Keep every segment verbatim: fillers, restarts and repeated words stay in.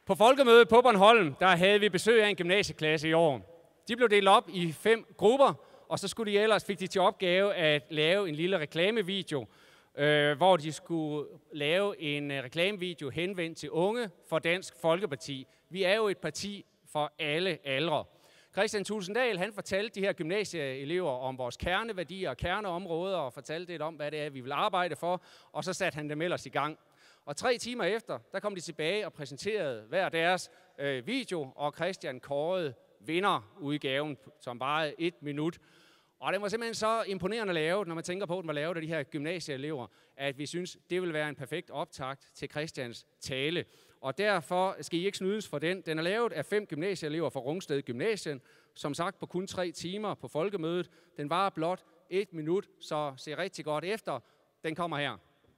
På folkemødet på Bornholm, der havde vi besøg af en gymnasieklasse i år. De blev delt op i fem grupper, og så skulle de ellers, fik de til opgave at lave en lille reklamevideo, øh, hvor de skulle lave en øh, reklamevideo henvendt til unge for Dansk Folkeparti. Vi er jo et parti for alle aldre. Kristian Tulsendal, han fortalte de her gymnasieelever om vores kerneværdier og kerneområder, og fortalte lidt om, hvad det er, vi vil arbejde for, og så satte han dem ellers i gang. Og tre timer efter, der kom de tilbage og præsenterede hver deres øh, video, og Christian kårede vinderudgaven, som bare et minut. Og det var simpelthen så imponerende lavet, når man tænker på, at den var lavet af de her gymnasieelever, at vi synes, det vil være en perfekt optakt til Christians tale. Og derfor skal I ikke snydes for den. Den er lavet af fem gymnasieelever fra Rungsted Gymnasien, som sagt på kun tre timer på folkemødet. Den varer blot et minut, så se rigtig godt efter. Den kommer her.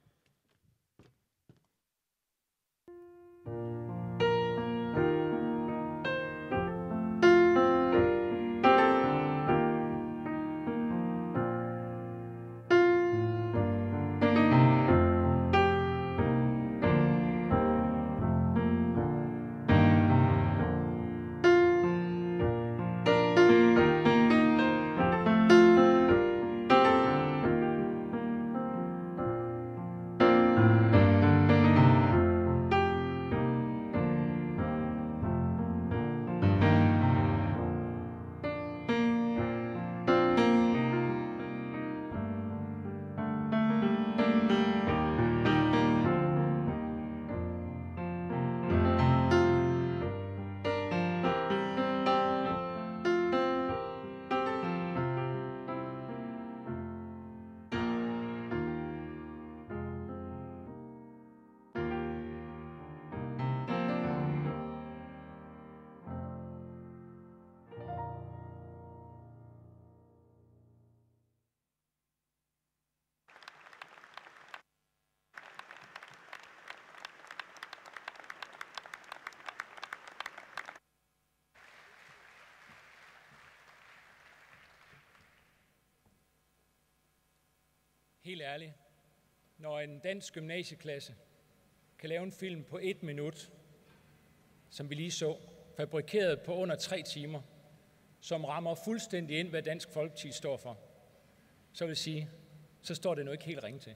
Helt ærligt, når en dansk gymnasieklasse kan lave en film på et minut, som vi lige så, fabrikeret på under tre timer, som rammer fuldstændig ind, hvad Dansk Folkeparti står for, så vil jeg sige, så står det nu ikke helt ringe til.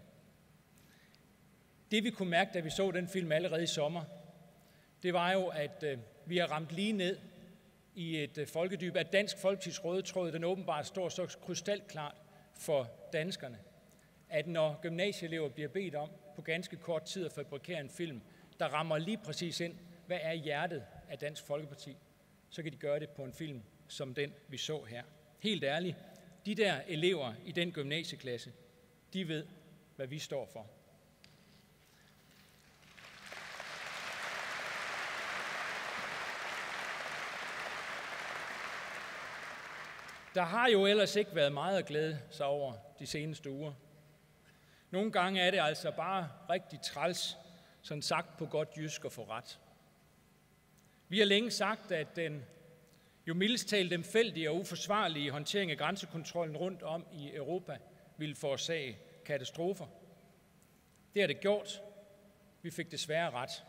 Det vi kunne mærke, da vi så den film allerede i sommer, det var jo, at øh, vi har ramt lige ned i et øh, folkedyb, at Dansk Folkepartis røde tråd, den åbenbart står så krystalklart for danskerne, at når gymnasieelever bliver bedt om på ganske kort tid at fabrikere en film, der rammer lige præcis ind, hvad er hjertet af Dansk Folkeparti, så kan de gøre det på en film som den, vi så her. Helt ærligt, de der elever i den gymnasieklasse, de ved, hvad vi står for. Der har jo ellers ikke været meget at glæde sig over de seneste uger. Nogle gange er det altså bare rigtig træls, sådan sagt på godt jysk at få ret. Vi har længe sagt, at den jo mildest talt lemfældige og uforsvarlige håndtering af grænsekontrollen rundt om i Europa ville forårsage katastrofer. Det har det gjort. Vi fik desværre ret.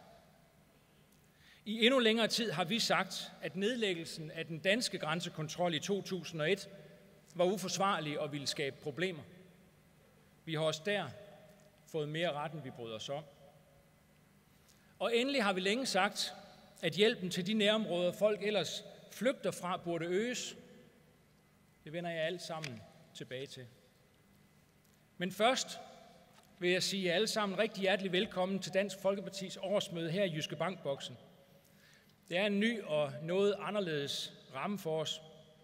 I endnu længere tid har vi sagt, at nedlæggelsen af den danske grænsekontrol i to tusind og et var uforsvarlig og ville skabe problemer. Vi har også der fået mere ret, end vi bryder os om. Og endelig har vi længe sagt, at hjælpen til de nærområder, folk ellers flygter fra, burde øges. Det vender jeg alt sammen tilbage til. Men først vil jeg sige jer alle sammen rigtig hjertelig velkommen til Dansk Folkepartis årsmøde her i Jyske Bankboksen. Det er en ny og noget anderledes ramme for os.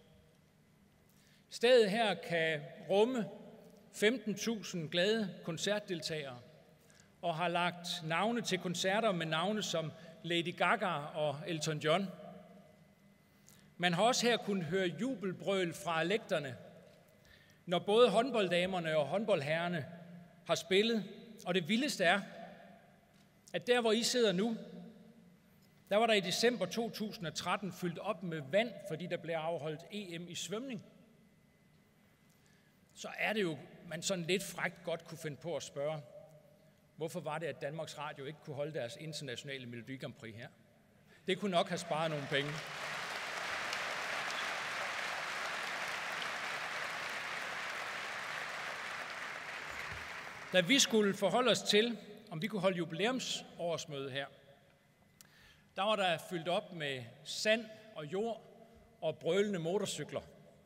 Stedet her kan rumme femten tusind glade koncertdeltagere og har lagt navne til koncerter med navne som Lady Gaga og Elton John. Man har også her kunnet høre jubelbrøl fra lægterne, når både håndbolddamerne og håndboldherrerne har spillet. Og det vildeste er, at der hvor I sidder nu, der var der i december to tusind og tretten fyldt op med vand, fordi der blev afholdt E M i svømning. Så er det jo, man sådan lidt frækt godt kunne finde på at spørge, hvorfor var det, at Danmarks Radio ikke kunne holde deres internationale Melodi Grand Prix her? Det kunne nok have sparet nogle penge. Da vi skulle forholde os til, om vi kunne holde jubilæumsårsmøde her, der var der fyldt op med sand og jord og brølende motorcykler.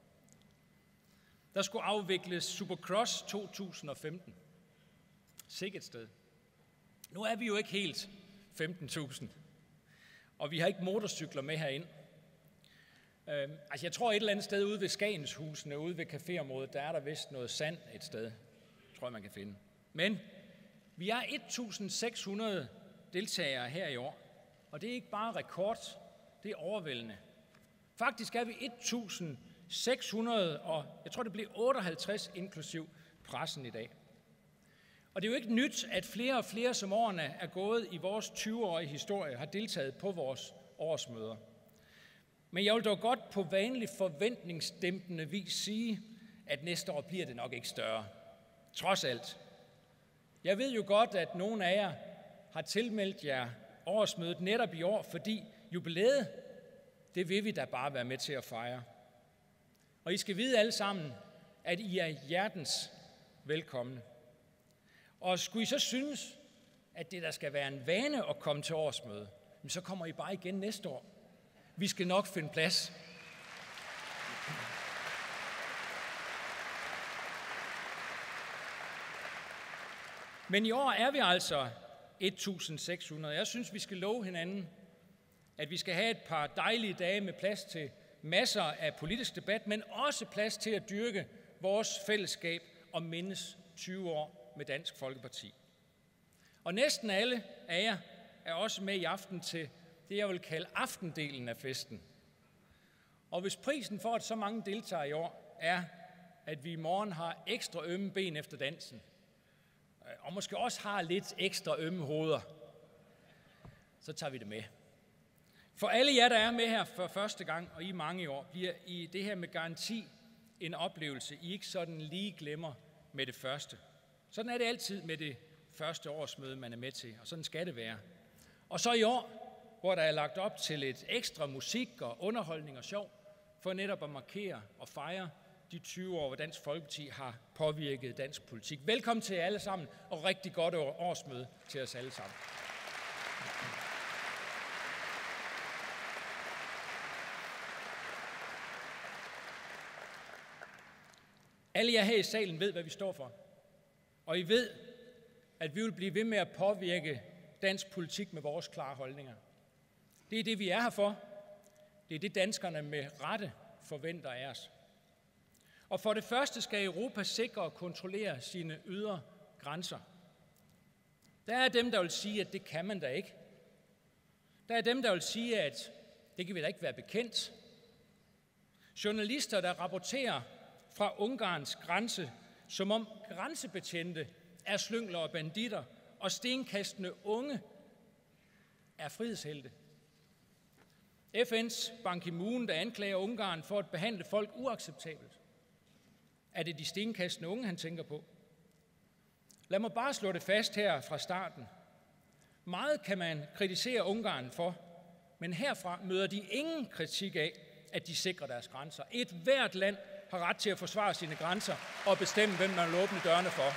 Der skulle afvikles Supercross to tusind og femten. Sikkert sted. Nu er vi jo ikke helt femten tusind, og vi har ikke motorcykler med herind. Øh, altså jeg tror et eller andet sted ude ved Skagenshusene, ude ved caféområdet, der er der vist noget sand et sted, tror jeg man kan finde. Men vi er et tusind seks hundrede deltagere her i år, og det er ikke bare rekord, det er overvældende. Faktisk er vi et tusind seks hundrede, og jeg tror det bliver otteoghalvtreds inklusiv pressen i dag. Og det er jo ikke nyt, at flere og flere, som årene er gået i vores tyve-årige historie, har deltaget på vores årsmøder. Men jeg vil dog godt på vanlig forventningsdæmpende vis sige, at næste år bliver det nok ikke større. Trods alt. Jeg ved jo godt, at nogle af jer har tilmeldt jer årsmødet netop i år, fordi jubilæet, det vil vi da bare være med til at fejre. Og I skal vide alle sammen, at I er hjertens velkomne. Og skulle I så synes, at det der skal være en vane at komme til årsmøde, så kommer I bare igen næste år. Vi skal nok finde plads. Men i år er vi altså et tusind seks hundrede. Jeg synes, vi skal love hinanden, at vi skal have et par dejlige dage med plads til masser af politisk debat, men også plads til at dyrke vores fællesskab og mindes tyve år med Dansk Folkeparti. Og næsten alle af jer er også med i aften til det, jeg vil kalde aftendelen af festen. Og hvis prisen for, at så mange deltager i år, er, at vi i morgen har ekstra ømme ben efter dansen, og måske også har lidt ekstra ømme hoveder, så tager vi det med. For alle jer, der er med her for første gang, og I mange i år, bliver I det her med garanti en oplevelse, I ikke sådan lige glemmer med det første. Sådan er det altid med det første årsmøde, man er med til, og sådan skal det være. Og så i år, hvor der er lagt op til lidt ekstra musik og underholdning og sjov, for netop at markere og fejre de tyve år, hvor Dansk Folkeparti har påvirket dansk politik. Velkommen til jer alle sammen, og rigtig godt årsmøde til os alle sammen. Alle jer her i salen ved, hvad vi står for. Og I ved, at vi vil blive ved med at påvirke dansk politik med vores klare holdninger. Det er det, vi er her for. Det er det, danskerne med rette forventer af os. Og for det første skal Europa sikre og kontrollere sine ydre grænser. Der er dem, der vil sige, at det kan man da ikke. Der er dem, der vil sige, at det kan vi da ikke være bekendt. Journalister, der rapporterer fra Ungarns grænse, som om grænsebetjente er slyngler og banditter, og stenkastende unge er frihedshelte. F N's Ban Ki-moon, der anklager Ungarn for at behandle folk uacceptabelt. Er det de stenkastende unge, han tænker på? Lad mig bare slå det fast her fra starten. Meget kan man kritisere Ungarn for, men herfra møder de ingen kritik af, at de sikrer deres grænser. Et hvert land har ret til at forsvare sine grænser og bestemme, hvem man vil åbne dørene for.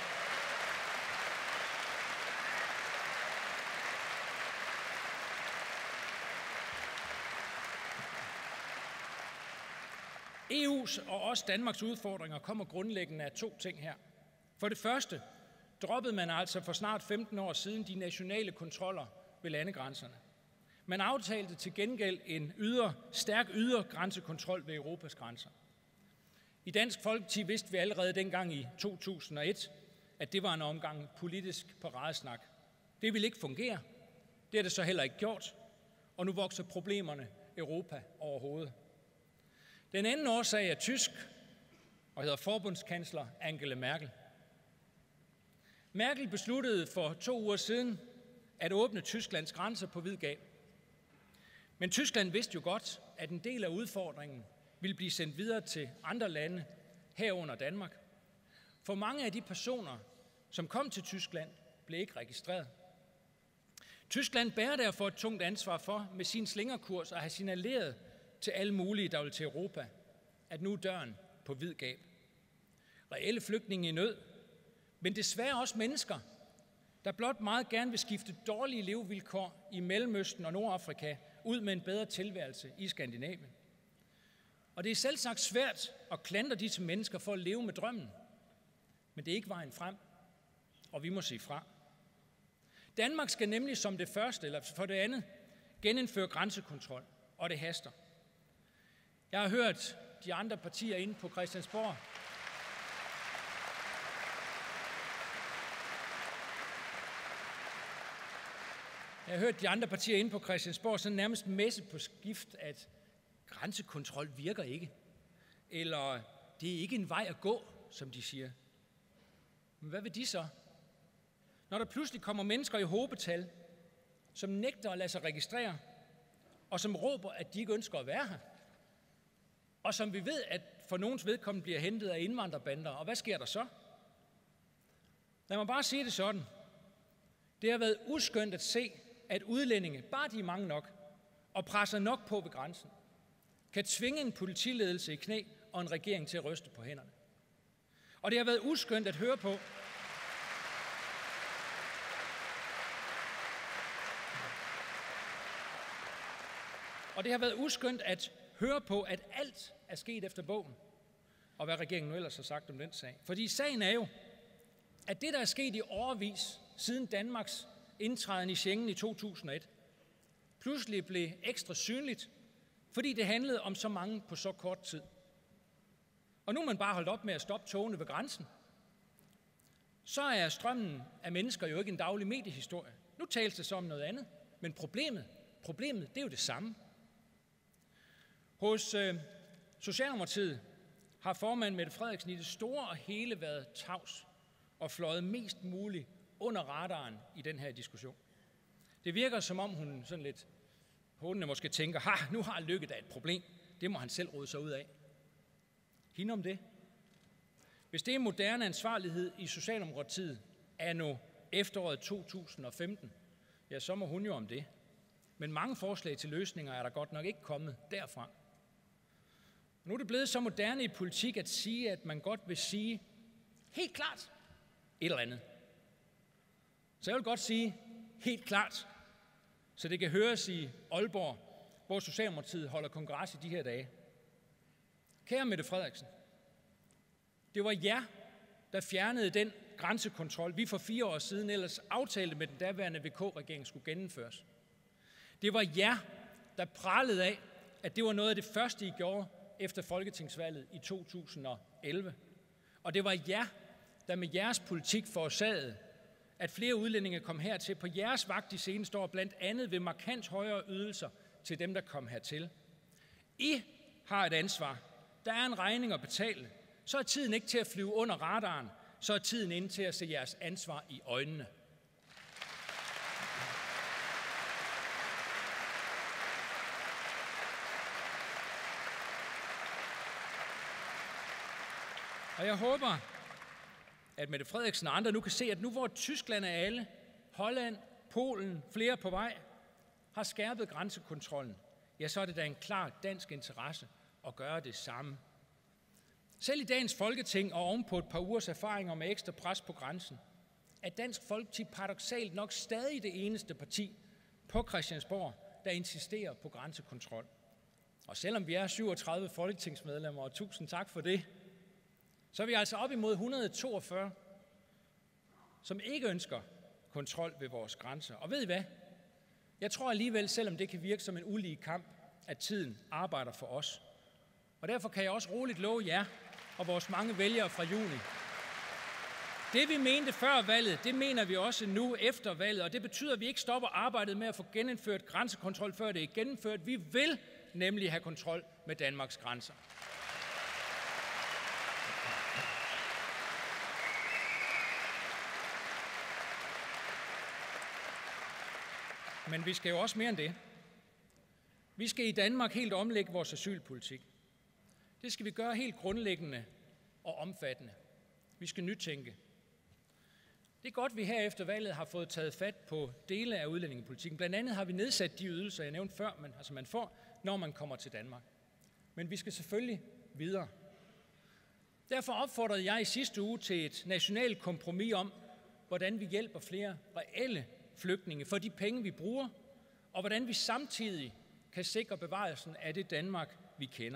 E U's og også Danmarks udfordringer kommer grundlæggende af to ting her. For det første droppede man altså for snart femten år siden de nationale kontroller ved landegrænserne. Man aftalte til gengæld en ydre, stærk ydre grænsekontrol ved Europas grænser. I Dansk Folkeparti vidste vi allerede dengang i to tusind og et, at det var en omgang politisk paradesnak. Det ville ikke fungere. Det har det så heller ikke gjort, og nu vokser problemerne Europa over hovedet. Den anden årsag er tysk og hedder forbundskansler Angela Merkel. Merkel besluttede for to uger siden at åbne Tysklands grænser på vid gab. Men Tyskland vidste jo godt, at en del af udfordringen ville blive sendt videre til andre lande, herunder Danmark. For mange af de personer, som kom til Tyskland, blev ikke registreret. Tyskland bærer derfor et tungt ansvar for med sin slingerkurs at have signaleret til alle mulige, der vil til Europa, at nu er døren på vid gab. Reelle flygtninge i nød, men desværre også mennesker, der blot meget gerne vil skifte dårlige levevilkår i Mellemøsten og Nordafrika ud med en bedre tilværelse i Skandinavien. Og det er selvsagt svært at klandre disse mennesker for at leve med drømmen, men det er ikke vejen frem, og vi må sige fra. Danmark skal nemlig som det første, eller for det andet, genindføre grænsekontrol, og det haster. Jeg har hørt de andre partier inde på Christiansborg Jeg har hørt de andre partier inde på Christiansborg så nærmest messe på skift, at grænsekontrol virker ikke. Eller det er ikke en vej at gå, som de siger. Men hvad vil de så? Når der pludselig kommer mennesker i hobetal, som nægter at lade sig registrere, og som råber, at de ikke ønsker at være her, og som vi ved, at for nogens vedkommende bliver hentet af indvandrerbander, og hvad sker der så? Lad mig bare sige det sådan. Det har været uskønt at se, at udlændinge, bare de er mange nok, og presser nok på ved grænsen, kan tvinge en politiledelse i knæ og en regering til at ryste på hænderne. Og det har været uskønt at høre på, og det har været uskønt at høre på, at alt er sket efter bogen, og hvad regeringen nu ellers har sagt om den sag. Fordi sagen er jo, at det, der er sket i årevis siden Danmarks indtræden i Schengen i to tusind og et, pludselig blev ekstra synligt, fordi det handlede om så mange på så kort tid. Og nu er man bare holdt op med at stoppe togene ved grænsen. Så er strømmen af mennesker jo ikke en daglig mediehistorie. Nu tales det så om noget andet, men problemet, problemet det er jo det samme. Hos øh, Socialdemokratiet har formand Mette Frederiksen i det store og hele været tavs og fløjet mest muligt under radaren i den her diskussion. Det virker som om hun sådan lidt håndende måske tænker, ha, nu har Løkke da et problem. Det må han selv rode sig ud af. Hende om det. Hvis det er moderne ansvarlighed i Socialdemokratiet anno efteråret to tusind og femten, ja, så må hun jo om det. Men mange forslag til løsninger er der godt nok ikke kommet derfra. Nu er det blevet så moderne i politik at sige, at man godt vil sige helt klart et eller andet. Så jeg vil godt sige helt klart, så det kan høres i Aalborg, hvor Socialdemokratiet holder kongres i de her dage. Kære Mette Frederiksen, det var jer, der fjernede den grænsekontrol, vi for fire år siden ellers aftalte med den daværende V K-regering skulle gennemføres. Det var jer, der pralede af, at det var noget af det første, I gjorde efter folketingsvalget i to tusind og elleve. Og det var jer, der med jeres politik forårsagede, at flere udlændinge kom hertil på jeres vagt de seneste år, blandt andet ved markant højere ydelser til dem, der kom hertil. I har et ansvar. Der er en regning at betale. Så er tiden ikke til at flyve under radaren. Så er tiden inde til at se jeres ansvar i øjnene. Og jeg håber, at Mette Frederiksen og andre nu kan se, at nu hvor Tyskland er alle, Holland, Polen, flere på vej, har skærpet grænsekontrollen, ja, så er det da en klar dansk interesse at gøre det samme. Selv i dagens Folketing og ovenpå et par ugers erfaringer med ekstra pres på grænsen, er Dansk Folkeparti paradoksalt nok stadig det eneste parti på Christiansborg, der insisterer på grænsekontrol. Og selvom vi er syvogtredive folketingsmedlemmer, og tusind tak for det, så er vi altså op imod et hundrede og toogfyrre, som ikke ønsker kontrol ved vores grænser. Og ved I hvad? Jeg tror alligevel, selvom det kan virke som en ulige kamp, at tiden arbejder for os. Og derfor kan jeg også roligt love jer og vores mange vælgere fra juni. Det vi mente før valget, det mener vi også nu efter valget, og det betyder, at vi ikke stopper arbejdet med at få genindført grænsekontrol, før det er gennemført. Vi vil nemlig have kontrol med Danmarks grænser. Men vi skal jo også mere end det. Vi skal i Danmark helt omlægge vores asylpolitik. Det skal vi gøre helt grundlæggende og omfattende. Vi skal nytænke. Det er godt, at vi her efter valget har fået taget fat på dele af udlændingepolitikken. Blandt andet har vi nedsat de ydelser, jeg nævnte før, men, altså man får, når man kommer til Danmark. Men vi skal selvfølgelig videre. Derfor opfordrede jeg i sidste uge til et nationalt kompromis om, hvordan vi hjælper flere reelle flygtninge for de penge, vi bruger, og hvordan vi samtidig kan sikre bevarelsen af det Danmark, vi kender.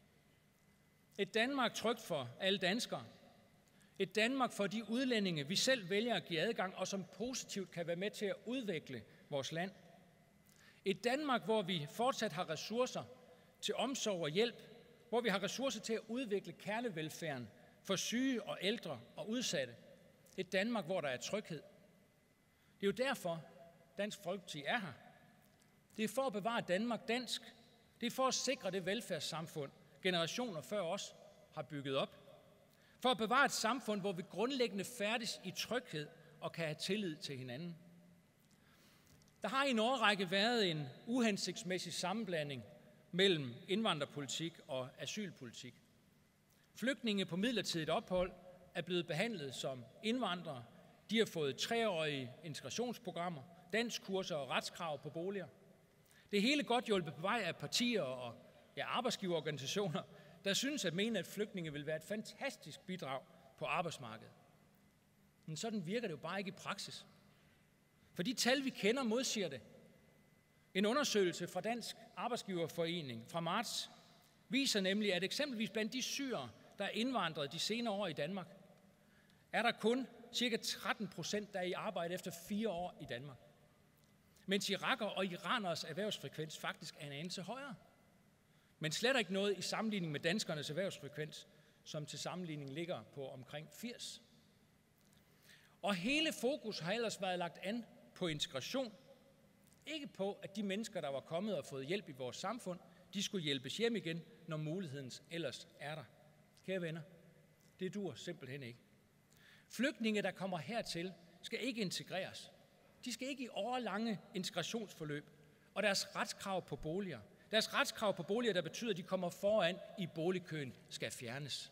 Et Danmark trygt for alle danskere. Et Danmark for de udlændinge, vi selv vælger at give adgang, og som positivt kan være med til at udvikle vores land. Et Danmark, hvor vi fortsat har ressourcer til omsorg og hjælp, hvor vi har ressourcer til at udvikle kernevelfærden for syge og ældre og udsatte. Et Danmark, hvor der er tryghed. Det er jo derfor, Dansk Folkeparti er her. Det er for at bevare Danmark dansk. Det er for at sikre det velfærdssamfund, generationer før os har bygget op. For at bevare et samfund, hvor vi grundlæggende færdes i tryghed og kan have tillid til hinanden. Der har i en årrække været en uhensigtsmæssig sammenblanding mellem indvandrerpolitik og asylpolitik. Flygtninge på midlertidigt ophold er blevet behandlet som indvandrere. De har fået treårige integrationsprogrammer, danskkurser og retskrav på boliger. Det er hele godt hjulpet på vej af partier og ja, arbejdsgiverorganisationer, der synes at mene, at flygtninge vil være et fantastisk bidrag på arbejdsmarkedet. Men sådan virker det jo bare ikke i praksis. For de tal, vi kender, modsiger det. En undersøgelse fra Dansk Arbejdsgiverforening fra marts viser nemlig, at eksempelvis blandt de syrere, der er indvandret de senere år i Danmark, er der kun cirka tretten procent, der er i arbejde efter fire år i Danmark. Mens irakere og iraners erhvervsfrekvens faktisk er en anelse højere. Men slet ikke noget i sammenligning med danskernes erhvervsfrekvens, som til sammenligning ligger på omkring firs. Og hele fokus har ellers været lagt an på integration. Ikke på, at de mennesker, der var kommet og fået hjælp i vores samfund, de skulle hjælpes hjem igen, når muligheden ellers er der. Kære venner, det dur simpelthen ikke. Flygtninge, der kommer hertil, skal ikke integreres. De skal ikke i årelange integrationsforløb, og deres retskrav på boliger. Deres retskrav på boliger, der betyder, at de kommer foran i boligkøen, skal fjernes.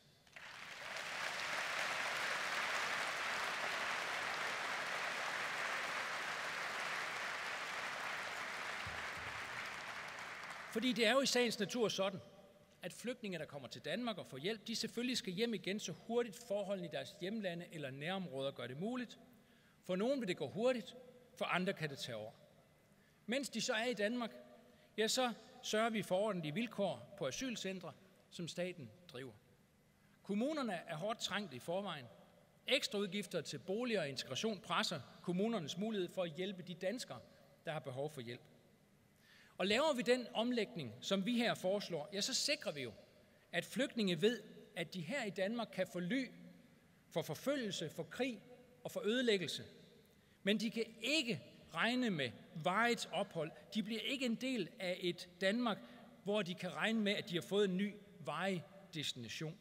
Fordi det er jo i sagens natur sådan, at flygtninge, der kommer til Danmark og får hjælp, de selvfølgelig skal hjem igen så hurtigt forholdene i deres hjemlande eller nærområder gør det muligt. For nogen vil det gå hurtigt, for andre kan det tage over. Mens de så er i Danmark, ja, så sørger vi for ordentlige vilkår på asylcentre, som staten driver. Kommunerne er hårdt trængt i forvejen. Ekstra udgifter til boliger og integration presser kommunernes mulighed for at hjælpe de danskere, der har behov for hjælp. Og laver vi den omlægning, som vi her foreslår, ja, så sikrer vi jo, at flygtninge ved, at de her i Danmark kan få ly for forfølgelse, for krig og for ødelæggelse. Men de kan ikke regne med varigt ophold. De bliver ikke en del af et Danmark, hvor de kan regne med, at de har fået en ny varig destination.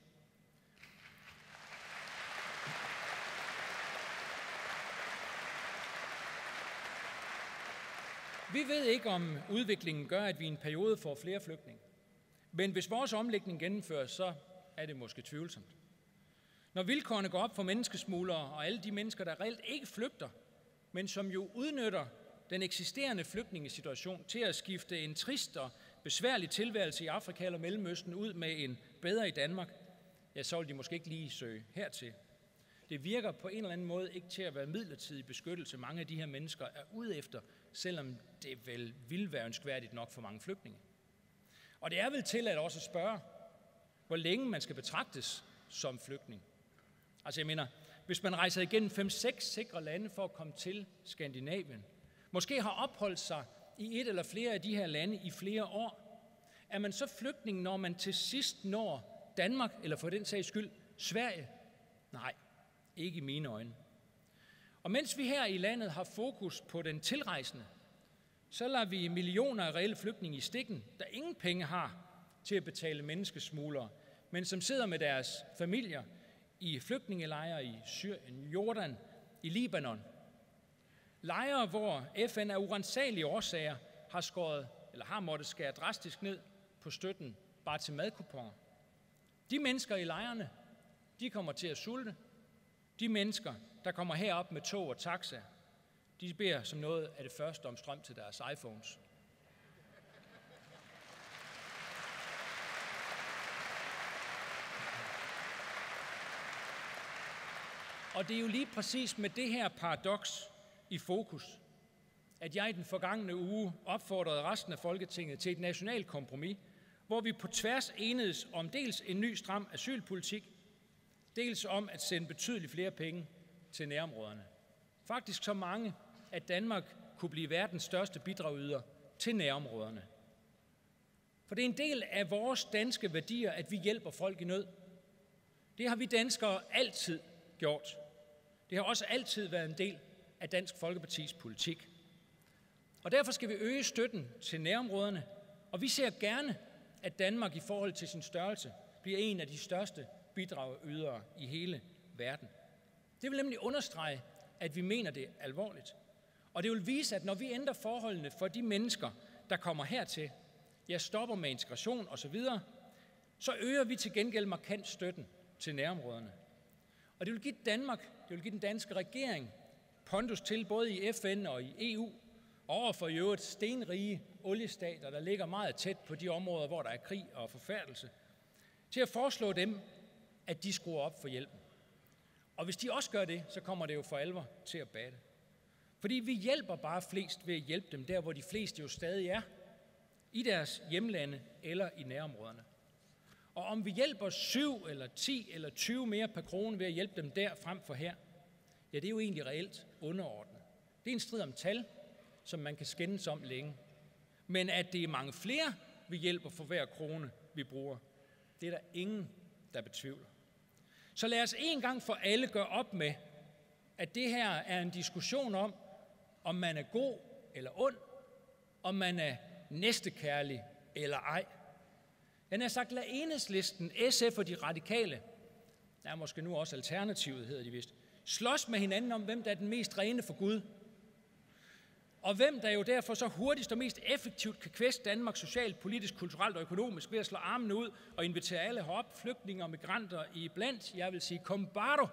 Vi ved ikke, om udviklingen gør, at vi i en periode får flere flygtninge. Men hvis vores omlægning gennemføres, så er det måske tvivlsomt. Når vilkårene går op for menneskesmuglere og alle de mennesker, der reelt ikke flygter, men som jo udnytter den eksisterende flygtningesituation til at skifte en trist og besværlig tilværelse i Afrika eller Mellemøsten ud med en bedre i Danmark, ja, så vil de måske ikke lige søge hertil. Det virker på en eller anden måde ikke til at være midlertidig beskyttelse, mange af de her mennesker er ude efter, selvom det vel vil være ønskværdigt nok for mange flygtninge. Og det er vel tilladt også at spørge, hvor længe man skal betragtes som flygtning. Altså jeg mener, hvis man rejser igennem fem seks sikre lande for at komme til Skandinavien, måske har opholdt sig i et eller flere af de her lande i flere år, er man så flygtning, når man til sidst når Danmark, eller for den sags skyld Sverige? Nej, ikke i mine øjne. Og mens vi her i landet har fokus på den tilrejsende, så lader vi millioner af reelle flygtninge i stikken, der ingen penge har til at betale menneskesmuglere, men som sidder med deres familier i flygtningelejre i Syrien, Jordan, i Libanon. Lejre, hvor F N af uransagelige årsager har skåret, eller har måttet skære drastisk ned på støtten bare til madkuponer. De mennesker i lejrene, de kommer til at sulte. De De mennesker, der kommer herop med tog og taxa, de beder som noget af det første om strøm til deres iPhones. Og det er jo lige præcis med det her paradoks i fokus, at jeg i den forgangne uge opfordrede resten af Folketinget til et nationalt kompromis, hvor vi på tværs enedes om dels en ny stram asylpolitik, dels om at sende betydeligt flere penge til nærområderne. Faktisk så mange, at Danmark kunne blive verdens største bidragyder til nærområderne. For det er en del af vores danske værdier, at vi hjælper folk i nød. Det har vi danskere altid gjort. Det har også altid været en del af Dansk Folkepartis politik. Og derfor skal vi øge støtten til nærområderne, og vi ser gerne, at Danmark i forhold til sin størrelse bliver en af de største bidragydere i hele verden. Det vil nemlig understrege, at vi mener det alvorligt. Og det vil vise, at når vi ændrer forholdene for de mennesker, der kommer hertil, jeg stopper med integration osv., så øger vi til gengæld markant støtten til nærområderne. Og det vil give Danmark, det vil give den danske regering pondus til både i F N og i E U, overfor i øvrigt stenrige oliestater, der ligger meget tæt på de områder, hvor der er krig og forfærdelse, til at foreslå dem, at de skruer op for hjælpen. Og hvis de også gør det, så kommer det jo for alvor til at batte. Fordi vi hjælper bare flest ved at hjælpe dem der, hvor de fleste jo stadig er, i deres hjemlande eller i nærområderne. Og om vi hjælper syv eller ti eller tyve mere per krone ved at hjælpe dem der frem for her, ja, det er jo egentlig reelt underordnet. Det er en strid om tal, som man kan skændes om længe. Men at det er mange flere, vi hjælper for hver krone, vi bruger, det er der ingen, der betvivler. Så lad os en gang for alle gøre op med, at det her er en diskussion om, om man er god eller ond, om man er næstekærlig eller ej. Den har sagt, lad Enhedslisten, S F og de radikale, der er måske nu også Alternativet, hedder de vist, slås med hinanden om, hvem der er den mest rene for Gud. Og hvem der jo derfor så hurtigst og mest effektivt kan kvæste Danmark socialt, politisk, kulturelt og økonomisk ved at slå armene ud og invitere alle herop, flygtninge og migranter i blandt, jeg vil sige, kombado.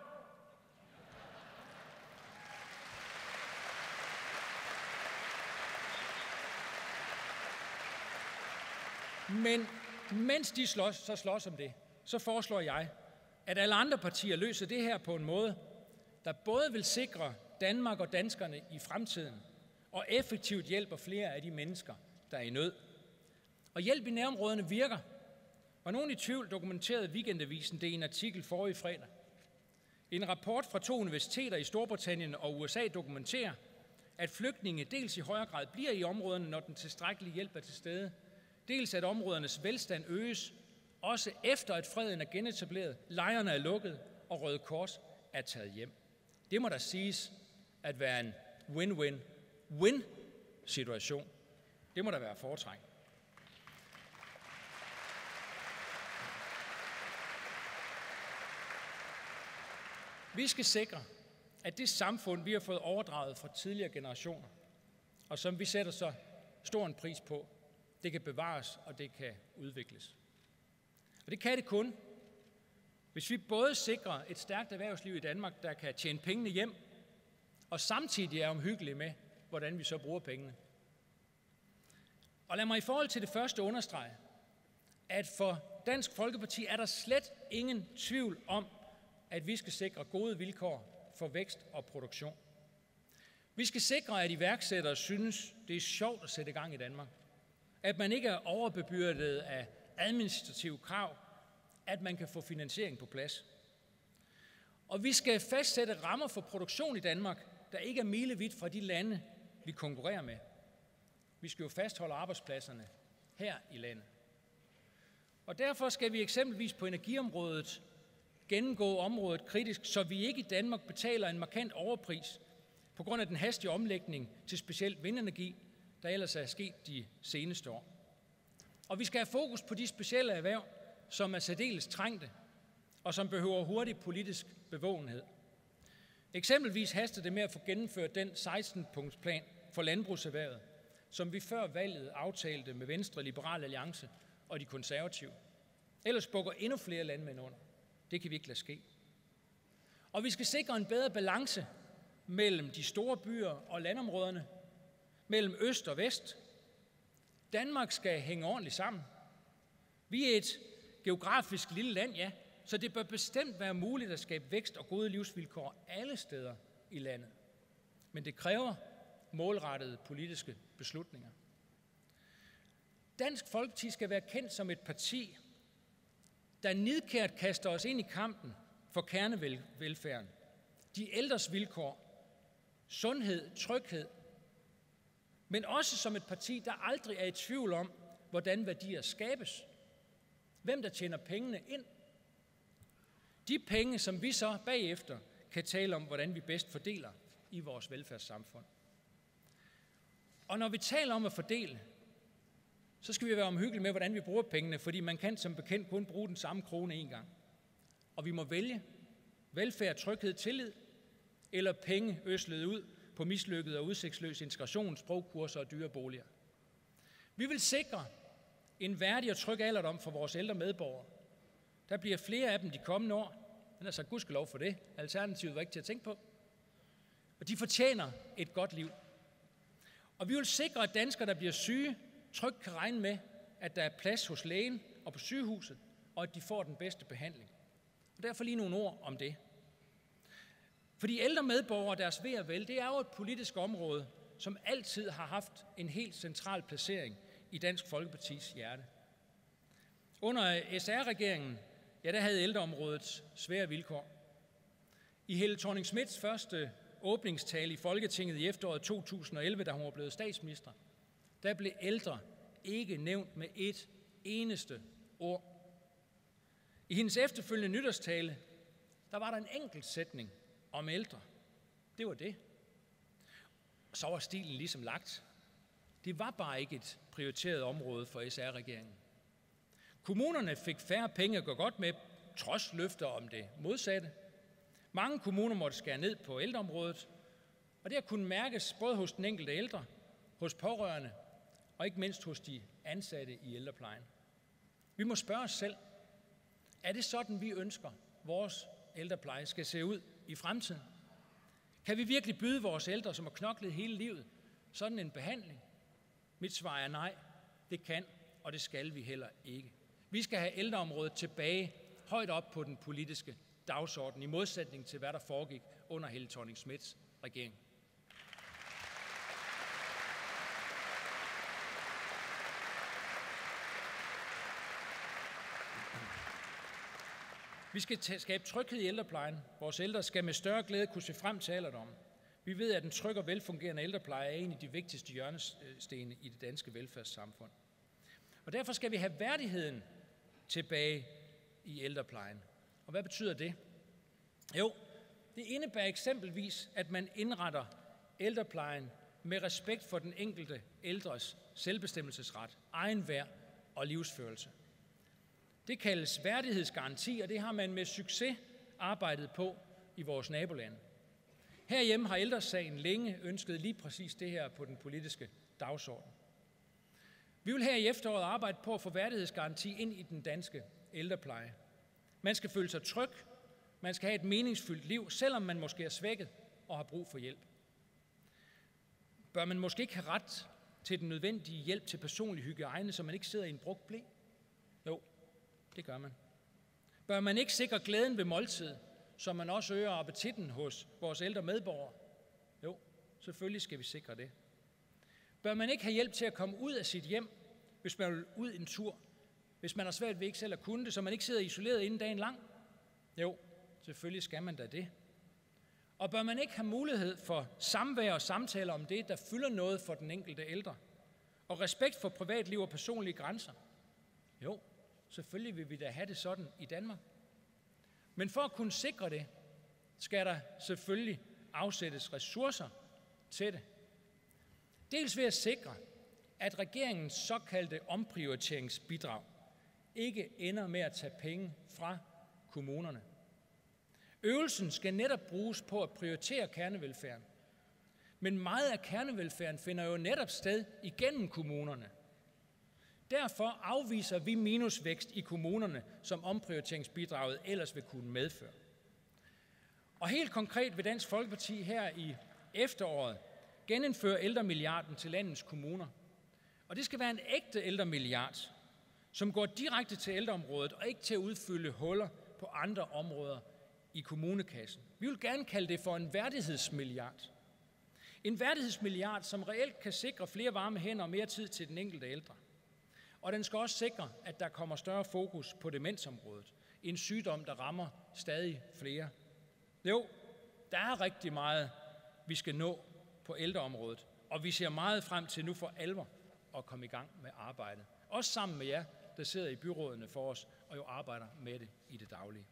Men mens de slås, så slås om det, så foreslår jeg, at alle andre partier løser det her på en måde, der både vil sikre Danmark og danskerne i fremtiden, og effektivt hjælper flere af de mennesker, der er i nød. Og hjælp i nærområderne virker. Var nogen i tvivl, dokumenterede Weekendavisen det i en artikel forrige fredag. En rapport fra to universiteter i Storbritannien og U S A dokumenterer, at flygtninge dels i højere grad bliver i områderne, når den tilstrækkelige hjælp er til stede, dels at områdernes velstand øges, også efter at freden er genetableret, lejrene er lukket og Røde Kors er taget hjem. Det må der siges at være en win-win-win-situation. Det må der være foretræk. Vi skal sikre, at det samfund, vi har fået overdraget fra tidligere generationer, og som vi sætter så stor en pris på, det kan bevares, og det kan udvikles. Og det kan det kun, hvis vi både sikrer et stærkt erhvervsliv i Danmark, der kan tjene pengene hjem, og samtidig er omhyggelige med, hvordan vi så bruger pengene. Og lad mig i forhold til det første understrege, at for Dansk Folkeparti er der slet ingen tvivl om, at vi skal sikre gode vilkår for vækst og produktion. Vi skal sikre, at iværksættere synes, det er sjovt at sætte i gang i Danmark. At man ikke er overbebyrdet af administrative krav, at man kan få finansiering på plads. Og vi skal fastsætte rammer for produktion i Danmark, der ikke er milevidt fra de lande, vi konkurrerer med. Vi skal jo fastholde arbejdspladserne her i landet. Og derfor skal vi eksempelvis på energiområdet gennemgå området kritisk, så vi ikke i Danmark betaler en markant overpris på grund af den hastige omlægning til specielt vindenergi, der ellers er sket de seneste år. Og vi skal have fokus på de specielle erhverv, som er særdeles trængte, og som behøver hurtig politisk bevågenhed. Eksempelvis haster det med at få gennemført den seksten-punktsplan for landbrugserhvervet, som vi før valget aftalte med Venstre, Liberal Alliance og de konservative. Ellers bukker endnu flere landmænd under. Det kan vi ikke lade ske. Og vi skal sikre en bedre balance mellem de store byer og landområderne, mellem øst og vest. Danmark skal hænge ordentligt sammen. Vi er et geografisk lille land, ja, så det bør bestemt være muligt at skabe vækst og gode livsvilkår alle steder i landet. Men det kræver målrettede politiske beslutninger. Dansk Folkeparti skal være kendt som et parti, der nidkært kaster os ind i kampen for kernevelfærden, de ældres vilkår, sundhed, tryghed, men også som et parti, der aldrig er i tvivl om, hvordan værdier skabes. Hvem der tjener pengene ind. De penge, som vi så bagefter kan tale om, hvordan vi bedst fordeler i vores velfærdssamfund. Og når vi taler om at fordele, så skal vi være omhyggelige med, hvordan vi bruger pengene, fordi man kan som bekendt kun bruge den samme krone en gang. Og vi må vælge velfærd, tryghed, tillid, eller penge øslet ud på mislykket og udsigtsløs integration, sprogkurser og dyre boliger. Vi vil sikre en værdig og tryg alderdom for vores ældre medborgere. Der bliver flere af dem de kommende år. Den er så gudskelov for det. Alternativet var ikke til at tænke på. Og de fortjener et godt liv. Og vi vil sikre, at danskere, der bliver syge, trygt kan regne med, at der er plads hos lægen og på sygehuset, og at de får den bedste behandling. Og derfor lige nogle ord om det. Fordi ældre medborgere og deres ve og vel, det er jo et politisk område, som altid har haft en helt central placering i Dansk Folkepartis hjerte. Under S R-regeringen, ja, der havde ældreområdet svære vilkår. I Helle Thorning-Schmidts første åbningstale i Folketinget i efteråret to tusind og elleve, da hun var blevet statsminister, der blev ældre ikke nævnt med et eneste ord. I hendes efterfølgende nytårstale, der var der en enkelt sætning om ældre. Det var det. Så var stilen ligesom lagt. Det var bare ikke et prioriteret område for S R-regeringen. Kommunerne fik færre penge at gå godt med, trods løfter om det modsatte. Mange kommuner måtte skære ned på ældreområdet, og det har kunnet mærkes både hos den enkelte ældre, hos pårørende og ikke mindst hos de ansatte i ældreplejen. Vi må spørge os selv, er det sådan, vi ønsker, vores ældrepleje skal se ud i fremtiden? Kan vi virkelig byde vores ældre, som har knoklet hele livet, sådan en behandling? Mit svar er nej, det kan, og det skal vi heller ikke. Vi skal have ældreområdet tilbage højt op på den politiske dagsorden, i modsætning til, hvad der foregik under Helle Thorning-Schmidts regering. Vi skal skabe tryghed i ældreplejen. Vores ældre skal med større glæde kunne se frem til alderdommen. Vi ved, at en tryg og velfungerende ældrepleje er en af de vigtigste hjørnestene i det danske velfærdssamfund. Og derfor skal vi have værdigheden tilbage i ældreplejen. Og hvad betyder det? Jo, det indebærer eksempelvis, at man indretter ældreplejen med respekt for den enkelte ældres selvbestemmelsesret, egenværd og livsførelse. Det kaldes værdighedsgaranti, og det har man med succes arbejdet på i vores nabolande. Herhjemme har Ældresagen længe ønsket lige præcis det her på den politiske dagsorden. Vi vil her i efteråret arbejde på at få værdighedsgaranti ind i den danske ældrepleje. Man skal føle sig tryg, man skal have et meningsfyldt liv, selvom man måske er svækket og har brug for hjælp. Bør man måske ikke have ret til den nødvendige hjælp til personlig hygiejne, så man ikke sidder i en brugt ble? Jo, det gør man. Bør man ikke sikre glæden ved måltid, så man også øger appetitten hos vores ældre medborgere? Jo, selvfølgelig skal vi sikre det. Bør man ikke have hjælp til at komme ud af sit hjem, hvis man vil ud en tur, hvis man har svært ved ikke selv at kunne det, så man ikke sidder isoleret inden dagen lang? Jo, selvfølgelig skal man da det. Og bør man ikke have mulighed for samvær og samtaler om det, der fylder noget for den enkelte ældre? Og respekt for privatliv og personlige grænser? Jo, selvfølgelig vil vi da have det sådan i Danmark. Men for at kunne sikre det, skal der selvfølgelig afsættes ressourcer til det. Dels ved at sikre, at regeringens såkaldte omprioriteringsbidrag ikke ender med at tage penge fra kommunerne. Øvelsen skal netop bruges på at prioritere kernevelfærden. Men meget af kernevelfærden finder jo netop sted igennem kommunerne. Derfor afviser vi minusvækst i kommunerne, som omprioriteringsbidraget ellers vil kunne medføre. Og helt konkret vil Dansk Folkeparti her i efteråret genindføre ældremilliarden til landets kommuner. Og det skal være en ægte ældremilliard, som går direkte til ældreområdet og ikke til at udfylde huller på andre områder i kommunekassen. Vi vil gerne kalde det for en værdighedsmilliard. En værdighedsmilliard, som reelt kan sikre flere varme hænder og mere tid til den enkelte ældre. Og den skal også sikre, at der kommer større fokus på demensområdet. En sygdom, der rammer stadig flere. Jo, der er rigtig meget, vi skal nå på ældreområdet. Og vi ser meget frem til nu for alvor at komme i gang med arbejdet. Også sammen med jer, der sidder i byrådene for os og jo arbejder med det i det daglige.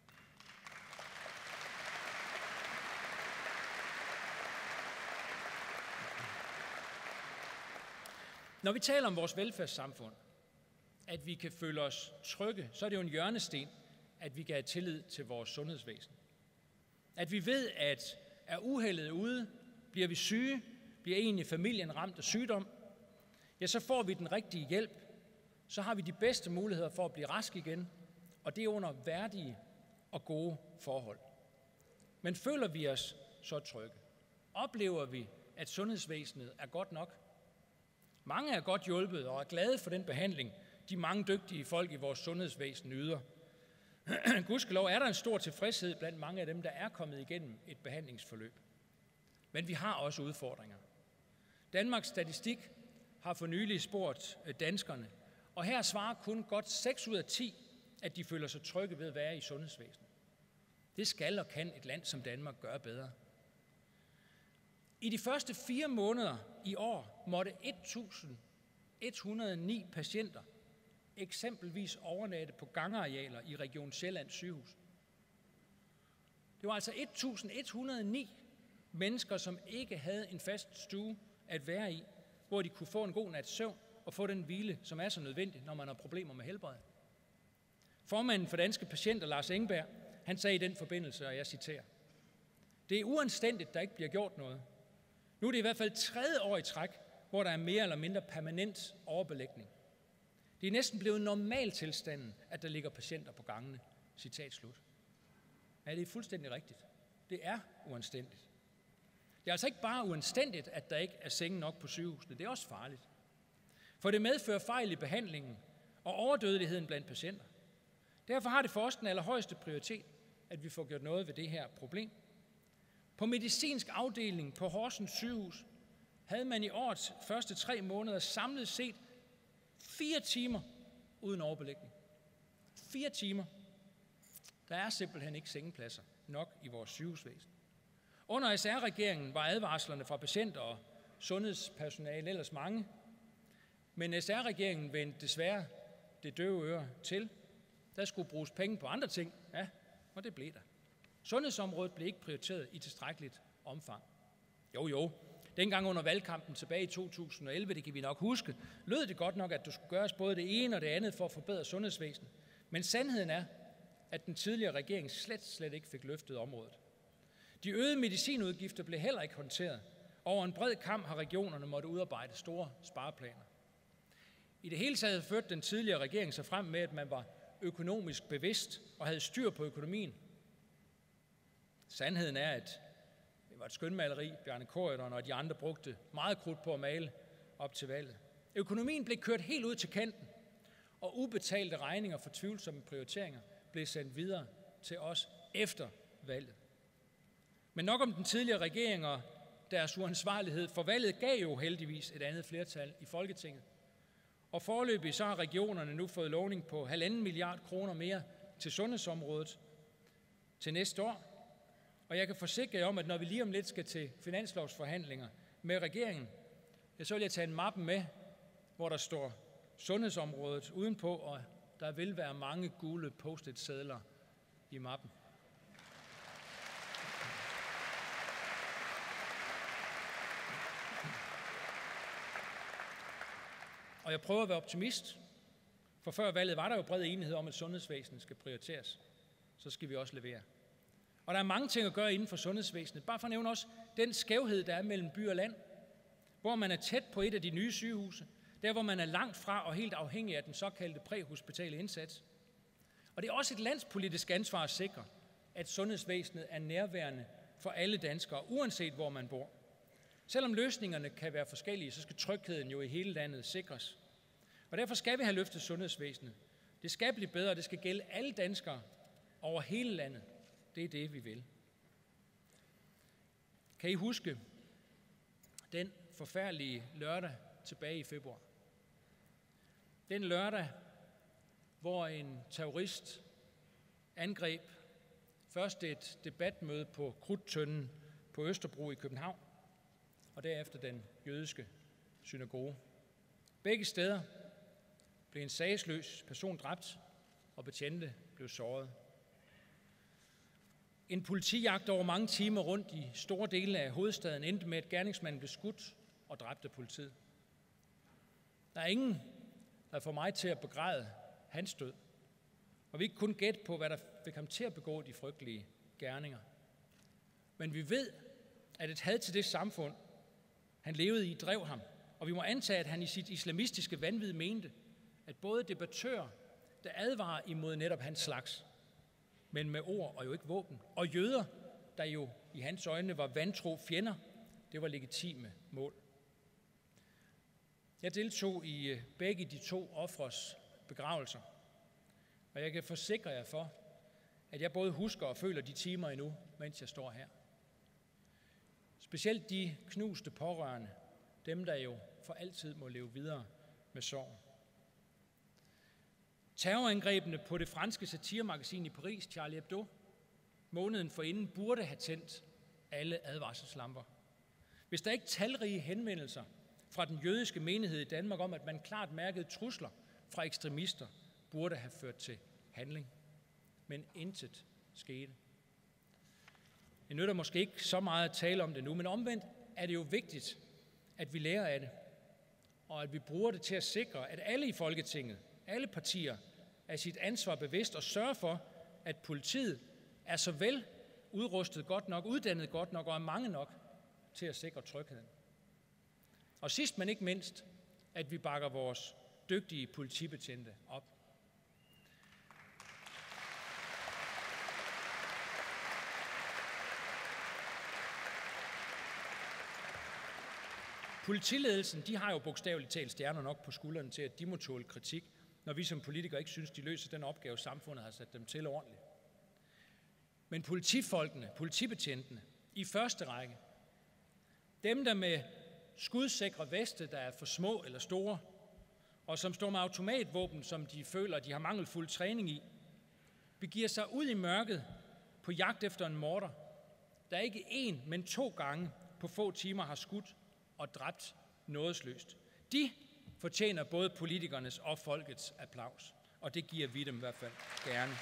Når vi taler om vores velfærdssamfund, at vi kan føle os trygge, så er det jo en hjørnesten, at vi kan have tillid til vores sundhedsvæsen. At vi ved, at er uheldet ude, bliver vi syge, bliver en i familien ramt af sygdom, ja, så får vi den rigtige hjælp, så har vi de bedste muligheder for at blive rask igen, og det er under værdige og gode forhold. Men føler vi os så trygge? Oplever vi, at sundhedsvæsenet er godt nok? Mange er godt hjulpet og er glade for den behandling, de mange dygtige folk i vores sundhedsvæsen yder. Gudskelov er der en stor tilfredshed blandt mange af dem, der er kommet igennem et behandlingsforløb. Men vi har også udfordringer. Danmarks Statistik har for nylig spurgt danskerne, og her svarer kun godt seks ud af ti, at de føler sig trygge ved at være i sundhedsvæsenet. Det skal og kan et land som Danmark gøre bedre. I de første fire måneder i år måtte et tusind et hundrede og ni patienter eksempelvis overnatte på gangarealer i Region Sjællands sygehus. Det var altså et tusind et hundrede og ni mennesker, som ikke havde en fast stue at være i, hvor de kunne få en god nats søvn og få den hvile, som er så nødvendig, når man har problemer med helbred. Formanden for Danske Patienter, Lars Engberg, han sagde i den forbindelse, og jeg citerer: "Det er uanstændigt, der ikke bliver gjort noget. Nu er det i hvert fald tredje år i træk, hvor der er mere eller mindre permanent overbelægning. Det er næsten blevet normaltilstanden, at der ligger patienter på gangene." Citat slut. Ja, det er fuldstændig rigtigt. Det er uanstændigt. Det er altså ikke bare uanstændigt, at der ikke er senge nok på sygehusene. Det er også farligt. For det medfører fejl i behandlingen og overdødeligheden blandt patienter. Derfor har det for os den allerhøjeste prioritet, at vi får gjort noget ved det her problem. På medicinsk afdeling på Horsens sygehus havde man i årets første tre måneder samlet set fire timer uden overbelægning. Fire timer. Der er simpelthen ikke sengepladser nok i vores sygehusvæsen. Under S R-regeringen var advarslerne fra patienter og sundhedspersonale ellers mange, men S R-regeringen vendte desværre det døve øre til. Der skulle bruges penge på andre ting, ja, og det blev der. Sundhedsområdet blev ikke prioriteret i tilstrækkeligt omfang. Jo, jo. Dengang under valgkampen tilbage i to tusind og elleve, det kan vi nok huske, lød det godt nok, at du skulle gøres både det ene og det andet for at forbedre sundhedsvæsenet. Men sandheden er, at den tidligere regering slet, slet ikke fik løftet området. De øgede medicinudgifter blev heller ikke håndteret. Over en bred kamp har regionerne måtte udarbejde store spareplaner. I det hele taget førte den tidligere regering sig frem med, at man var økonomisk bevidst og havde styr på økonomien. Sandheden er, at det var et skønmaleri, Bjarne Corydon og de andre brugte meget krudt på at male op til valget. Økonomien blev kørt helt ud til kanten, og ubetalte regninger for tvivlsomme prioriteringer blev sendt videre til os efter valget. Men nok om den tidligere regering og deres uansvarlighed, for valget gav jo heldigvis et andet flertal i Folketinget. Og foreløbig så har regionerne nu fået lovning på halvanden milliard kroner mere til sundhedsområdet til næste år. Og jeg kan forsikre jer om, at når vi lige om lidt skal til finanslovsforhandlinger med regeringen, ja, så vil jeg tage en mappe med, hvor der står sundhedsområdet udenpå, og der vil være mange gule post-it-sedler i mappen. Og jeg prøver at være optimist, for før valget var der jo bred enighed om, at sundhedsvæsenet skal prioriteres. Så skal vi også levere. Og der er mange ting at gøre inden for sundhedsvæsenet. Bare for at nævne også den skævhed, der er mellem by og land. Hvor man er tæt på et af de nye sygehuse. Der, hvor man er langt fra og helt afhængig af den såkaldte præhospitale indsats. Og det er også et landspolitisk ansvar at sikre, at sundhedsvæsenet er nærværende for alle danskere, uanset hvor man bor. Selvom løsningerne kan være forskellige, så skal trygheden jo i hele landet sikres. Og derfor skal vi have løftet sundhedsvæsenet. Det skal blive bedre, det skal gælde alle danskere over hele landet. Det er det, vi vil. Kan I huske den forfærdelige lørdag tilbage i februar? Den lørdag, hvor en terrorist angreb først et debatmøde på Krudttønden på Østerbro i København, og derefter den jødiske synagoge. Begge steder blev en sagsløs person dræbt, og betjente blev såret. En politijagt over mange timer rundt i store dele af hovedstaden endte med, at gerningsmanden blev skudt og dræbt af politiet. Der er ingen, der får mig til at begræde hans død, og vi kan kun gætte på, hvad der fik ham til at begå de frygtelige gerninger. Men vi ved, at et had til det samfund, han levede i, drev ham, og vi må antage, at han i sit islamistiske vanvid mente, at både debattører, der advarer imod netop hans slags, men med ord og jo ikke våben, og jøder, der jo i hans øjne var vantro fjender, det var legitime mål. Jeg deltog i begge de to ofres begravelser, og jeg kan forsikre jer for, at jeg både husker og føler de timer endnu, mens jeg står her. Specielt de knuste pårørende, dem der jo for altid må leve videre med sorg. Terrorangrebene på det franske satiremagasin i Paris, Charlie Hebdo, måneden forinden burde have tændt alle advarselslamper. Hvis der ikke talrige henvendelser fra den jødiske menighed i Danmark om, at man klart mærkede trusler fra ekstremister, burde have ført til handling. Men intet skete. Det nytter måske ikke så meget at tale om det nu, men omvendt er det jo vigtigt, at vi lærer af det, og at vi bruger det til at sikre, at alle i Folketinget, alle partier, er sit ansvar bevidst og sørger for, at politiet er så vel udrustet godt nok, uddannet godt nok og er mange nok til at sikre trygheden. Og sidst men ikke mindst, at vi bakker vores dygtige politibetjente op. Politiledelsen, de har jo bogstaveligt talt stjerner nok på skuldrene til, at de må tåle kritik, når vi som politikere ikke synes, de løser den opgave, samfundet har sat dem til ordentligt. Men politifolkene, politibetjentene, i første række, dem der med skudsikre veste, der er for små eller store, og som står med automatvåben, som de føler, de har mangelfuld træning i, begiver sig ud i mørket på jagt efter en morder, der ikke én, men to gange på få timer har skudt og dræbt nådesløst. De fortjener både politikernes og folkets applaus, og det giver vi dem i hvert fald gerne.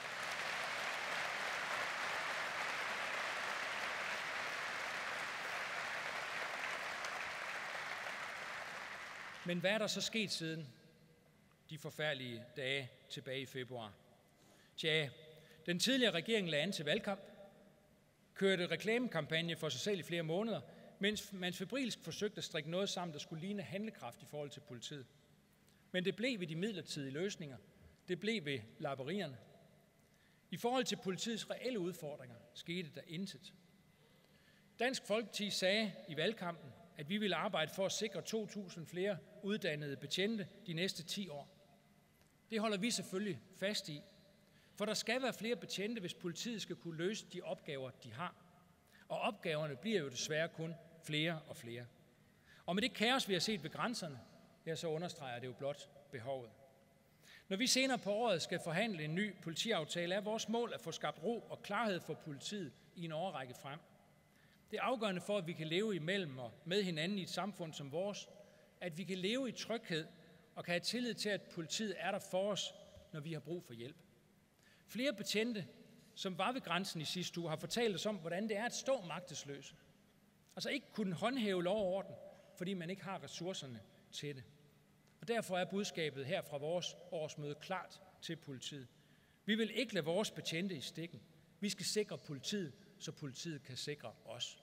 Men hvad er der så sket siden de forfærdelige dage tilbage i februar? Tja, den tidligere regering lagde an til valgkamp, kørte reklamekampagne for sig selv i flere måneder, mens man febrilsk forsøgte at strikke noget sammen, der skulle ligne handlekraft i forhold til politiet. Men det blev ved de midlertidige løsninger. Det blev ved lapperierne. I forhold til politiets reelle udfordringer skete der intet. Dansk Folkeparti sagde i valgkampen, at vi ville arbejde for at sikre to tusind flere uddannede betjente de næste ti år. Det holder vi selvfølgelig fast i, for der skal være flere betjente, hvis politiet skal kunne løse de opgaver, de har. Og opgaverne bliver jo desværre kun flere og flere. Og med det kaos, vi har set ved grænserne, ja, så understreger det jo blot behovet. Når vi senere på året skal forhandle en ny politiaftale, er vores mål at få skabt ro og klarhed for politiet i en årrække frem. Det er afgørende for, at vi kan leve imellem og med hinanden i et samfund som vores, at vi kan leve i tryghed og kan have tillid til, at politiet er der for os, når vi har brug for hjælp. Flere betjente, som var ved grænsen i sidste uge, har fortalt os om, hvordan det er at stå magtesløse. Altså ikke kunne håndhæve lov og orden, fordi man ikke har ressourcerne til det. Og derfor er budskabet her fra vores årsmøde klart til politiet. Vi vil ikke lade vores betjente i stikken. Vi skal sikre politiet, så politiet kan sikre os.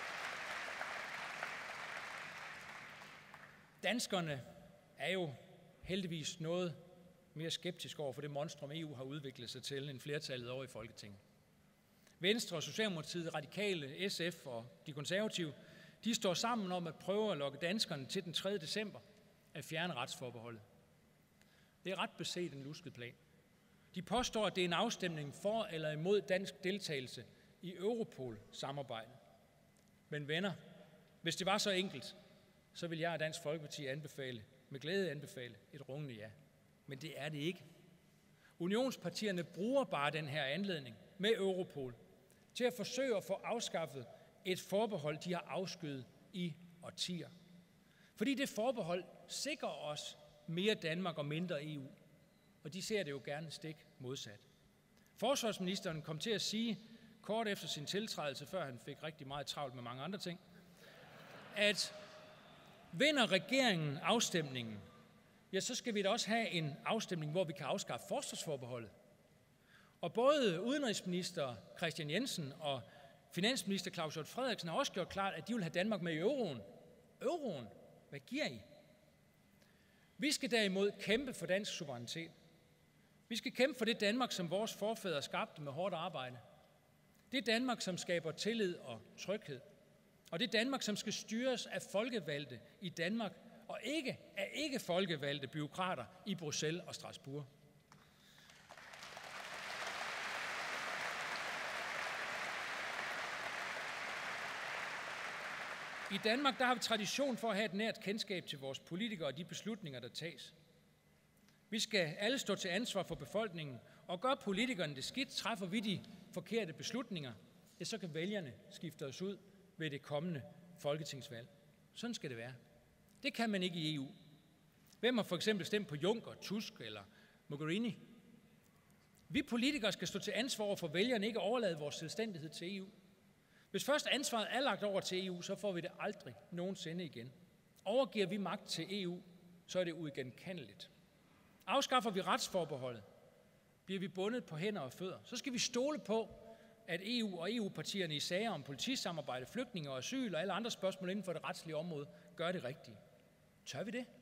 Danskerne er jo heldigvis noget mere skeptisk over for det monstrum, E U har udviklet sig til, end flertallet over i Folketinget. Venstre, Socialdemokratiet, Radikale, S F og de konservative, de står sammen om at prøve at lokke danskerne til den tredje december at fjerne retsforbeholdet. Det er ret beset en lusket plan. De påstår, at det er en afstemning for eller imod dansk deltagelse i Europol-samarbejdet. Men venner, hvis det var så enkelt, så vil jeg og Dansk Folkeparti anbefale, med glæde anbefale et rungende ja. Men det er det ikke. Unionspartierne bruger bare den her anledning med Europol til at forsøge at få afskaffet et forbehold, de har afskyet i årtier. Fordi det forbehold sikrer os mere Danmark og mindre E U. Og de ser det jo gerne stik modsat. Forsvarsministeren kom til at sige, kort efter sin tiltrædelse, før han fik rigtig meget travlt med mange andre ting, at vinder regeringen afstemningen, ja, så skal vi da også have en afstemning, hvor vi kan afskaffe forsvarsforbeholdet. Og både udenrigsminister Kristian Jensen og finansminister Claus Hjort Frederiksen har også gjort klart, at de vil have Danmark med i euroen. Euroen? Hvad giver I? Vi skal derimod kæmpe for dansk suverænitet. Vi skal kæmpe for det Danmark, som vores forfædre skabte med hårdt arbejde. Det Danmark, som skaber tillid og tryghed. Og det Danmark, som skal styres af folkevalgte i Danmark, og ikke af ikke-folkevalgte bureaukrater i Bruxelles og Strasbourg. I Danmark der har vi tradition for at have et nært kendskab til vores politikere og de beslutninger, der tages. Vi skal alle stå til ansvar for befolkningen, og gør politikerne det skidt, træffer vi de forkerte beslutninger, ja, så kan vælgerne skifte os ud ved det kommende folketingsvalg. Sådan skal det være. Det kan man ikke i E U. Hvem har for eksempel stemt på Juncker, Tusk eller Mogherini? Vi politikere skal stå til ansvar over for vælgerne, ikke overlade vores selvstændighed til E U. Hvis først ansvaret er lagt over til E U, så får vi det aldrig nogensinde igen. Overgiver vi magt til E U, så er det uigenkendeligt. Afskaffer vi retsforbeholdet, bliver vi bundet på hænder og fødder. Så skal vi stole på, at E U og E U-partierne i sager om politisamarbejde, flygtninge og asyl og alle andre spørgsmål inden for det retslige område gør det rigtige. Tør vi det?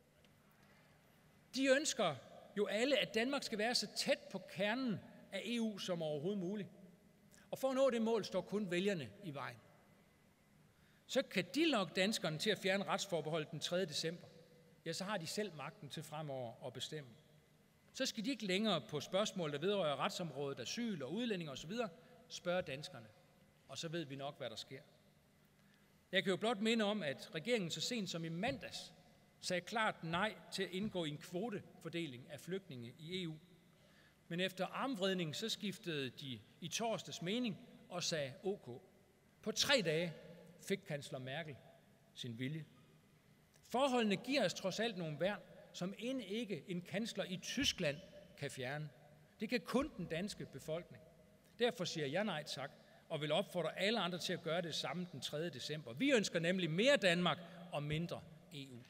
De ønsker jo alle, at Danmark skal være så tæt på kernen af E U som overhovedet muligt. Og for at nå det mål står kun vælgerne i vejen. Så kan de lokke danskerne til at fjerne retsforbeholdet den tredje december. Ja, så har de selv magten til fremover at bestemme. Så skal de ikke længere på spørgsmål, der vedrører retsområdet, asyl og udlænding osv., spørge danskerne. Og så ved vi nok, hvad der sker. Jeg kan jo blot minde om, at regeringen så sent som i mandags sagde klart nej til at indgå i en kvotefordeling af flygtninge i E U. Men efter armvridning, så skiftede de i torsdags mening og sagde OK. På tre dage fik kansler Merkel sin vilje. Forholdene giver os trods alt nogle værn, som end ikke en kansler i Tyskland kan fjerne. Det kan kun den danske befolkning. Derfor siger jeg nej tak, og vil opfordre alle andre til at gøre det samme den tredje december. Vi ønsker nemlig mere Danmark og mindre E U.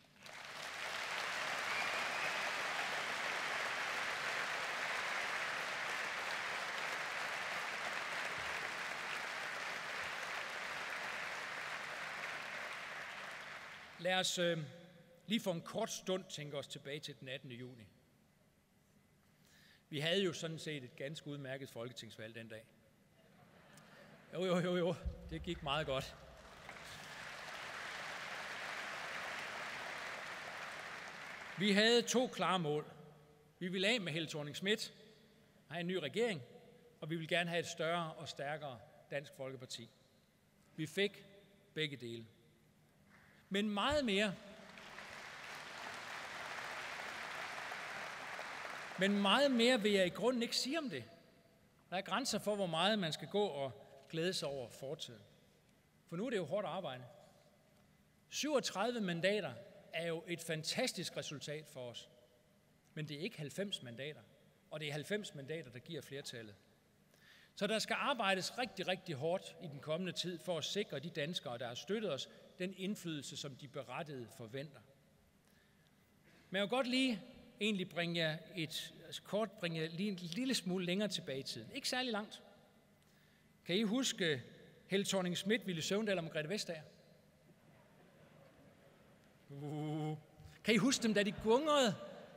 Lad os øh, lige for en kort stund tænke os tilbage til den attende juni. Vi havde jo sådan set et ganske udmærket folketingsvalg den dag. Jo, jo, jo, jo. Det gik meget godt. Vi havde to klare mål. Vi ville af med Helle Thorning-Schmidt, have en ny regering, og vi ville gerne have et større og stærkere Dansk Folkeparti. Vi fik begge dele. Men meget mere, men meget mere vil jeg i grunden ikke sige om det. Der er grænser for, hvor meget man skal gå og glæde sig over fortiden. For nu er det jo hårdt arbejde. syvogtredive mandater er jo et fantastisk resultat for os. Men det er ikke halvfems mandater, og det er halvfems mandater, der giver flertallet. Så der skal arbejdes rigtig, rigtig hårdt i den kommende tid for at sikre de danskere, der har støttet os, den indflydelse, som de berettigede forventer. Men jeg vil godt lige egentlig bringe jer et altså kort bringe jer lige en lille smule længere tilbage i tiden. Ikke særlig langt. Kan I huske Helle Thorning-Schmidt, Villy Søvndal og Margrethe Vestager? Uh. Kan I huske dem, da de gungede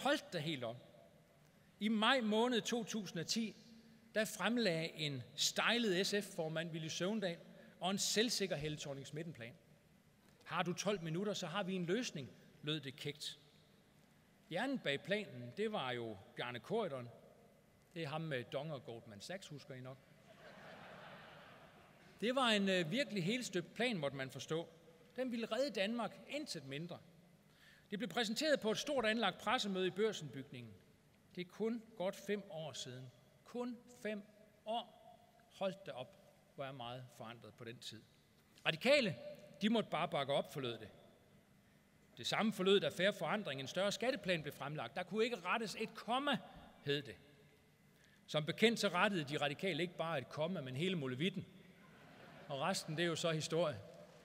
Holdt da helt op. I maj måned to tusind og ti, der fremlagde en stylet S F-formand, Villy Søvndal, og en selvsikker Helle Thorning-Schmidt-plan. Har du tolv minutter, så har vi en løsning, lød det kægt. Hjernen bag planen, det var jo Bjarne Corydon. Det er ham med Dong og Goldman Sachs, husker I nok. Det var en øh, virkelig helstøbt plan, måtte man forstå. Den ville redde Danmark intet mindre. Det blev præsenteret på et stort anlagt pressemøde i Børsenbygningen. Det er kun godt fem år siden. Kun fem år. Holdt da op, hvor er meget forandret på den tid. Radikale, de måtte bare bakke op, forlød det. Det samme forlød, da Fair Forandring, en større skatteplan, blev fremlagt. Der kunne ikke rettes et komma, hed det. Som bekendt så rettede de radikale ikke bare et komma, men hele molevitten. Og resten, det er jo så historie.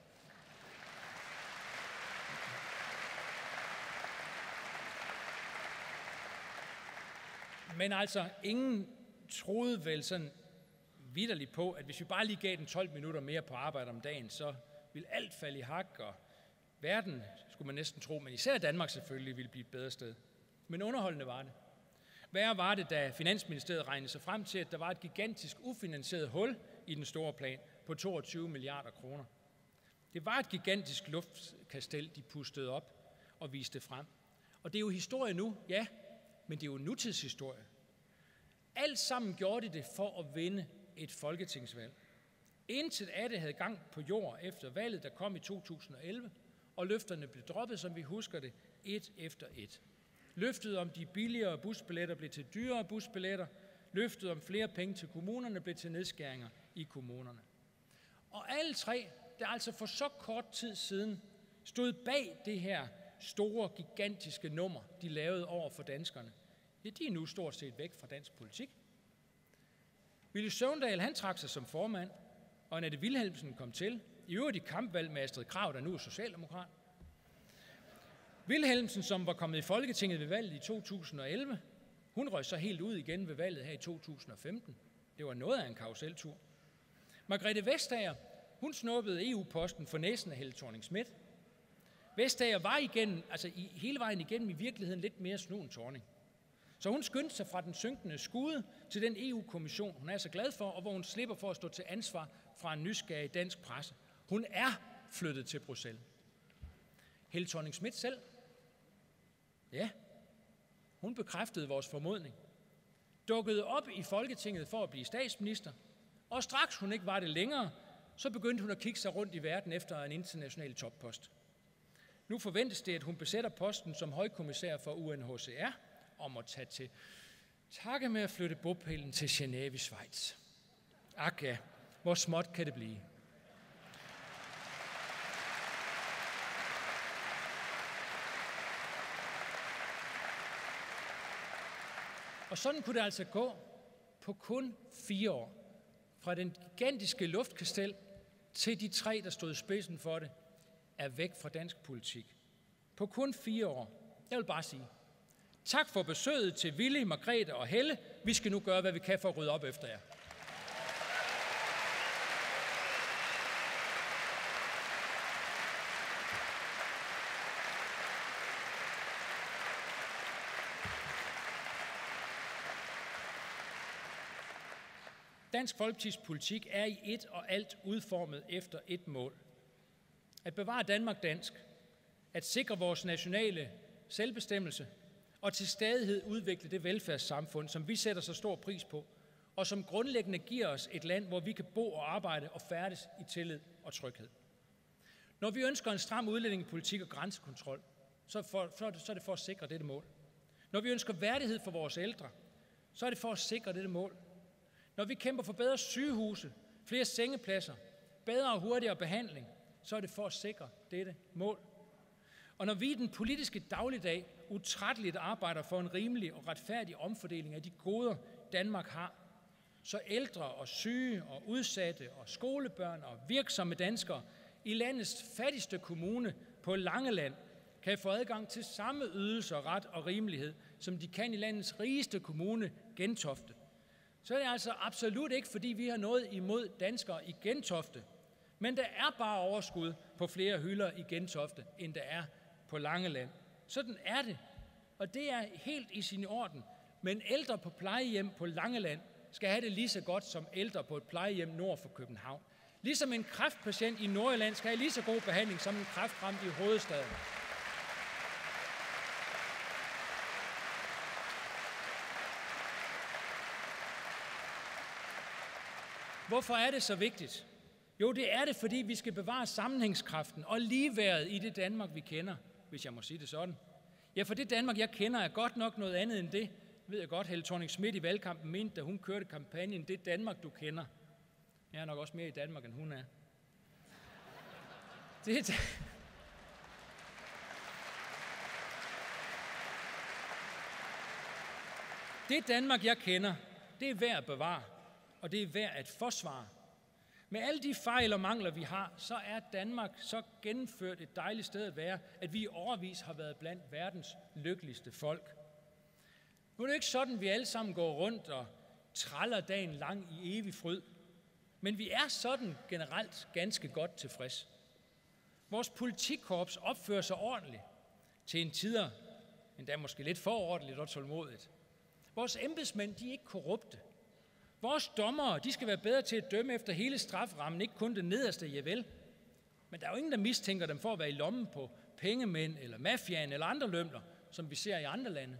Men altså, ingen troede vel sådan vitterligt på, at hvis vi bare lige gav den tolv minutter mere på arbejde om dagen, så ville alt falde i hak, og verden, skulle man næsten tro, men især Danmark selvfølgelig, ville blive et bedre sted. Men underholdende var det. Værre var det, da Finansministeriet regnede sig frem til, at der var et gigantisk ufinansieret hul i den store plan på toogtyve milliarder kroner. Det var et gigantisk luftkastel, de pustede op og viste frem. Og det er jo historie nu, ja, men det er jo nutidshistorie. Alt sammen gjorde de det for at vinde et folketingsvalg. Intet af det havde gang på jord efter valget, der kom i to tusind og elleve, og løfterne blev droppet, som vi husker det, et efter et. Løftet om de billigere busbilletter blev til dyrere busbilletter. Løftet om flere penge til kommunerne blev til nedskæringer i kommunerne. Og alle tre, der altså for så kort tid siden stod bag det her store, gigantiske nummer, de lavede over for danskerne, ja, de er nu stort set væk fra dansk politik. Villy Søvndal, han trak sig som formand, og Annette Wilhelmsen kom til, i øvrigt i kampvalg med Astrid Krag, der nu er socialdemokrat. Wilhelmsen, som var kommet i Folketinget ved valget i to tusind og elleve, hun røg så helt ud igen ved valget her i to tusind og femten. Det var noget af en karuseltur. Margrethe Vestager, hun snuppede E U-posten for næsen af Helle Thorning-Schmidt. Vestager var igen, altså i, hele vejen igennem i virkeligheden lidt mere snu end Thorning. Så hun skyndte sig fra den synkende skude til den E U-kommission, hun er så glad for, og hvor hun slipper for at stå til ansvar fra en nysgerrig dansk presse. Hun er flyttet til Bruxelles. Helle Thorning-Schmidt selv, ja, hun bekræftede vores formodning, dukkede op i Folketinget for at blive statsminister, og straks hun ikke var det længere, så begyndte hun at kigge sig rundt i verden efter en international toppost. Nu forventes det, at hun besætter posten som højkommissær for U N H C R, om at tage til takke med at flytte bopælen til Genève i Schweiz. Ak ja, hvor småt kan det blive? Og sådan kunne det altså gå på kun fire år. Fra den gigantiske luftkastel til de tre, der stod i spidsen for det, er væk fra dansk politik. På kun fire år. Jeg vil bare sige, tak for besøget til Willy, Margrethe og Helle. Vi skal nu gøre, hvad vi kan for at rydde op efter jer. Dansk Folkepartis politik er i et og alt udformet efter et mål. At bevare Danmark dansk, at sikre vores nationale selvbestemmelse og til stadighed udvikle det velfærdssamfund, som vi sætter så stor pris på, og som grundlæggende giver os et land, hvor vi kan bo og arbejde og færdes i tillid og tryghed. Når vi ønsker en stram udlændingepolitik og grænsekontrol, så, for, så er det for at sikre dette mål. Når vi ønsker værdighed for vores ældre, så er det for at sikre dette mål. Når vi kæmper for bedre sygehuse, flere sengepladser, bedre og hurtigere behandling, så er det for at sikre dette mål. Og når vi i den politiske dagligdag utrætteligt arbejder for en rimelig og retfærdig omfordeling af de goder, Danmark har, så ældre og syge og udsatte og skolebørn og virksomme danskere i landets fattigste kommune på Langeland kan få adgang til samme ydelser, ret og rimelighed, som de kan i landets rigeste kommune, Gentofte, så er det altså absolut ikke, fordi vi har noget imod danskere i Gentofte. Men der er bare overskud på flere hylder i Gentofte, end der er på Langeland. Sådan er det. Og det er helt i sin orden. Men ældre på plejehjem på Langeland skal have det lige så godt som ældre på et plejehjem nord for København. Ligesom en kræftpatient i Nordjylland skal have lige så god behandling som en kræftramt i hovedstaden. Hvorfor er det så vigtigt? Jo, det er det, fordi vi skal bevare sammenhængskraften og ligeværet i det Danmark, vi kender, hvis jeg må sige det sådan. Ja, for det Danmark, jeg kender, er godt nok noget andet end det, ved jeg godt, Helle Thorning-Schmidt i valgkampen mente, da hun kørte kampagnen, det Danmark, du kender. Jeg er nok også mere i Danmark, end hun er. Det, det Danmark, jeg kender, det er værd at bevare, og det er værd at forsvare. Med alle de fejl og mangler, vi har, så er Danmark så gennemført et dejligt sted at være, at vi i årevis har været blandt verdens lykkeligste folk. Nu er det ikke sådan, vi alle sammen går rundt og træller dagen lang i evig fryd, men vi er sådan generelt ganske godt tilfreds. Vores politikkorps opfører sig ordentligt, til en tider, endda måske lidt for ordentligt og tålmodigt. Vores embedsmænd, de er ikke korrupte. Vores dommere, de skal være bedre til at dømme efter hele straframmen, ikke kun det nederste, javel. Men der er jo ingen, der mistænker dem for at være i lommen på pengemænd eller mafiaen eller andre lømler, som vi ser i andre lande.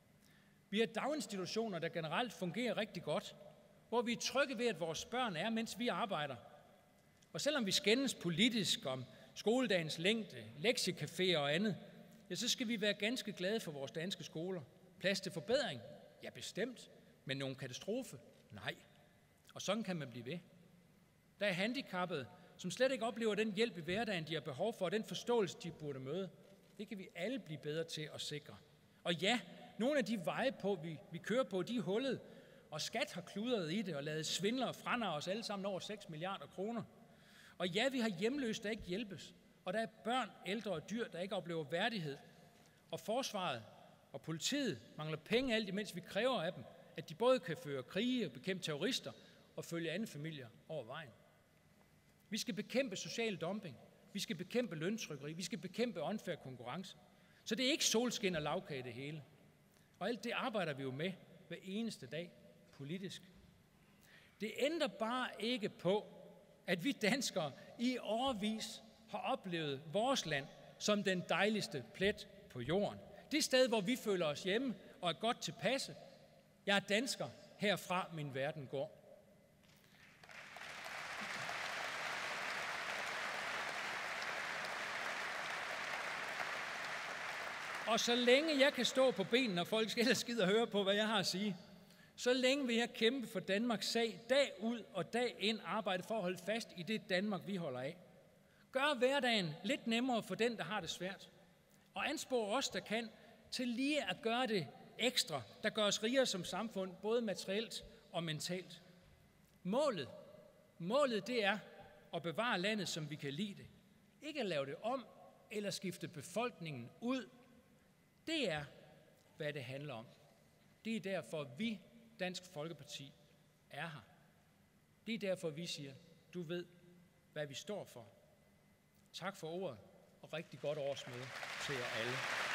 Vi har daginstitutioner, der generelt fungerer rigtig godt, hvor vi er trygge ved, at vores børn er, mens vi arbejder. Og selvom vi skændes politisk om skoledagens længde, lektiecaféer og andet, ja, så skal vi være ganske glade for vores danske skoler. Plads til forbedring? Ja, bestemt. Men nogen katastrofe? Nej. Og sådan kan man blive ved. Der er handicappede, som slet ikke oplever den hjælp i hverdagen, de har behov for, og den forståelse, de burde møde. Det kan vi alle blive bedre til at sikre. Og ja, nogle af de veje, på, vi, vi kører på, de er hullet, og skat har kludret i det og lavet svindlere fra os alle sammen over seks milliarder kroner. Og ja, vi har hjemløse, der ikke hjælpes, og der er børn, ældre og dyr, der ikke oplever værdighed. Og forsvaret og politiet mangler penge alt imens vi kræver af dem, at de både kan føre krige og bekæmpe terrorister og følge andre familier over vejen. Vi skal bekæmpe social dumping, vi skal bekæmpe løntrykkeri, vi skal bekæmpe unfair konkurrence. Så det er ikke solskin og lavkage det hele. Og alt det arbejder vi jo med hver eneste dag politisk. Det ændrer bare ikke på, at vi danskere i årevis har oplevet vores land som den dejligste plet på jorden. Det sted, hvor vi føler os hjemme og er godt tilpasse. Jeg er dansker, herfra min verden går. Og så længe jeg kan stå på benene, og folk skal ellers skide og høre på, hvad jeg har at sige, så længe vil jeg kæmpe for Danmarks sag, dag ud og dag ind arbejde for at holde fast i det Danmark, vi holder af. Gør hverdagen lidt nemmere for den, der har det svært. Og anspor os, der kan, til lige at gøre det ekstra, der gør os rigere som samfund, både materielt og mentalt. Målet, målet det er at bevare landet, som vi kan lide det. Ikke at lave det om eller skifte befolkningen ud. Det er, hvad det handler om. Det er derfor, vi, Dansk Folkeparti, er her. Det er derfor, vi siger, du ved, hvad vi står for. Tak for ordet, og rigtig godt årsmøde til jer alle.